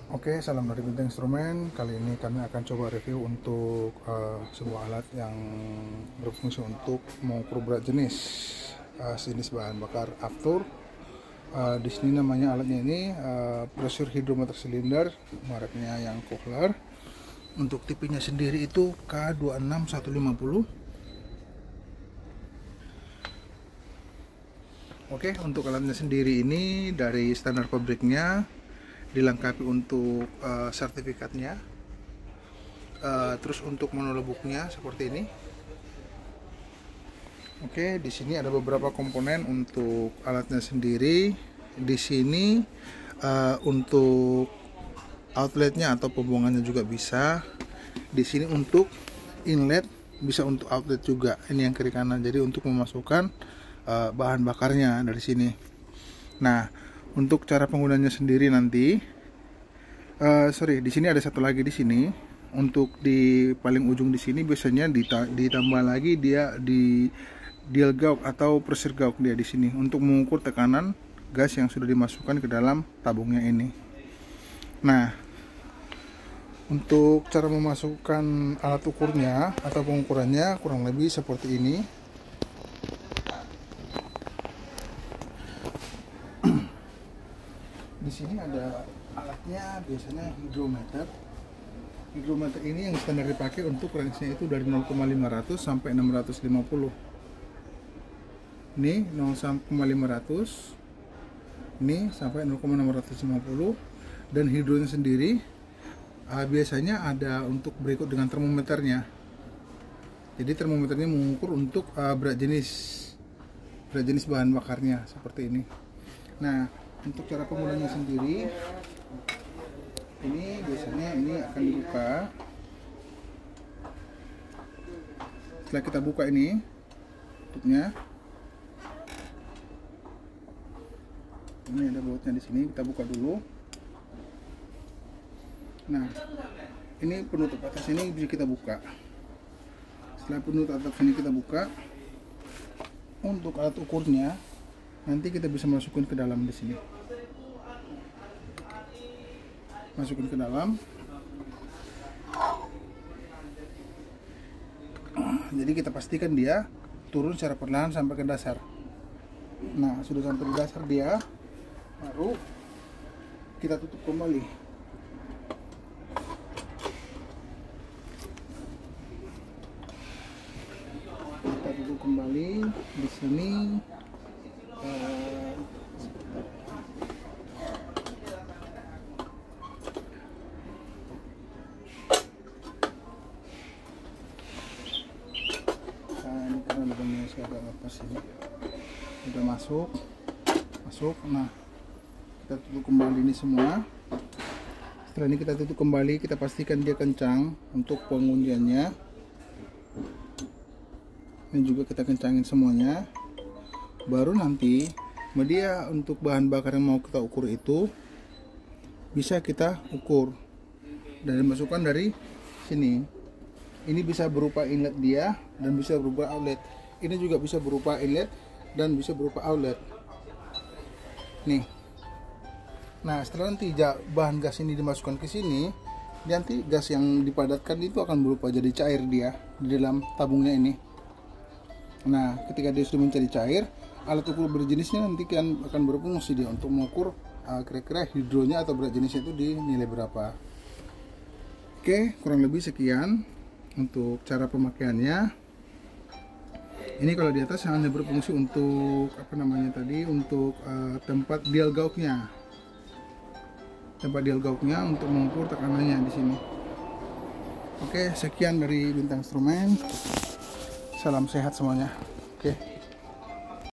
Oke, salam dari Bintang Instrumen. Kali ini kami akan coba review untuk sebuah alat yang berfungsi untuk mengukur berat jenis sejenis bahan bakar aftur. Di sini namanya alatnya ini pressure hydrometer silinder, mereknya yang Kohler. Untuk tipenya sendiri itu K26150. Oke, untuk alatnya sendiri ini dari standar pabriknya, dilengkapi untuk sertifikatnya, terus untuk monolebuknya seperti ini. Oke, di sini ada beberapa komponen untuk alatnya sendiri. Di sini untuk outletnya atau pembuangannya juga bisa. Di sini untuk inlet bisa untuk outlet juga. Ini yang kiri kanan. Jadi untuk memasukkan bahan bakarnya dari sini. Nah, untuk cara penggunanya sendiri nanti, di sini ada satu lagi di sini. Untuk di paling ujung di sini biasanya ditambah lagi dia di dial gauge atau pressure gauge dia di sini untuk mengukur tekanan gas yang sudah dimasukkan ke dalam tabungnya ini. Nah, untuk cara memasukkan alat ukurnya atau pengukurannya kurang lebih seperti ini. Di sini ada alatnya, biasanya hidrometer. Hidrometer ini yang standar dipakai untuk range-nya itu dari 0,500 sampai 650. Ini 0,500, ini sampai 0,650. Dan hidronya sendiri biasanya ada untuk berikut dengan termometernya. Jadi termometernya mengukur untuk berat jenis bahan bakarnya seperti ini. Nah, untuk cara penggunanya sendiri, ini biasanya ini akan dibuka. Setelah kita buka ini tutupnya, ini ada bautnya di sini, kita buka dulu. Nah, ini penutup atas ini bisa kita buka. Setelah penutup atas ini kita buka, untuk alat ukurnya nanti kita bisa masukkan ke dalam di sini. Masukin ke dalam. Jadi kita pastikan dia turun secara perlahan sampai ke dasar. Nah, sudah sampai di dasar dia, baru kita tutup kembali. Kita tutup kembali di sini. Ini karena lubangnya agak lepas ini, udah masuk. Nah, kita tutup kembali ini semua. Setelah ini kita tutup kembali, kita pastikan dia kencang untuk pengundiannya. Ini juga kita kencangin semuanya. Baru nanti media untuk bahan bakar yang mau kita ukur itu bisa kita ukur dan dimasukkan dari sini. Ini bisa berupa inlet dia dan bisa berupa outlet. Ini juga bisa berupa inlet dan bisa berupa outlet. Nih. Nah, setelah nanti bahan gas ini dimasukkan ke sini, nanti gas yang dipadatkan itu akan berupa jadi cair dia di dalam tabungnya ini. Nah, ketika dia sudah menjadi cair, alat ukur berjenisnya nanti akan berfungsi dia untuk mengukur kira-kira hidronya atau berat jenisnya itu di nilai berapa. Oke, kurang lebih sekian untuk cara pemakaiannya. Ini kalau di atas hanya berfungsi untuk untuk tempat dial gauge-nya. Tempat dial gauge-nya untuk mengukur tekanannya di sini. Oke, sekian dari Bintang Instrumen. Salam sehat semuanya. Oke.